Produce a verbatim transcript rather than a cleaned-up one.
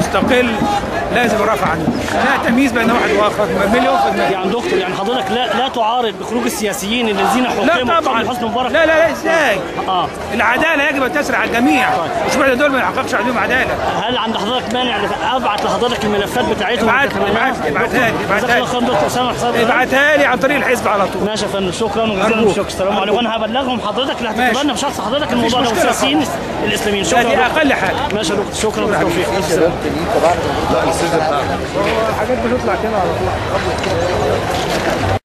مستقل لازم يرفع عنه، لا تمييز بين واحد واخر مليون في المية. يعني دكتور يعني حضرتك لا لا تعارض بخروج السياسيين الذين حكموا لا طبعا حسني مبارك؟ لا لا لا ازاي؟ اه العداله يجب ان تسري على الجميع، مش معنى دول ما يحققش عليهم عداله. هل عند حضرتك مانع ابعت لحضرتك الملفات بتاعتهم؟ ابعتها لي ابعتها لي ابعتها لي ابعتها لي عن طريق الحزب على طول. ماشي يا فندم، شكرا وجزيلا الشكر. السلام عليكم. وانا هبلغهم حضرتك اللي هتتبنى بشخص حضرتك الموضوع ده والسياسيين الاسلاميين. شكرا. دي اقل حاجه. ماشي يا دكتور، شكرا بالتوفيق. لا الاستاذ بتاعك الحاجات بتطلع كده على طول.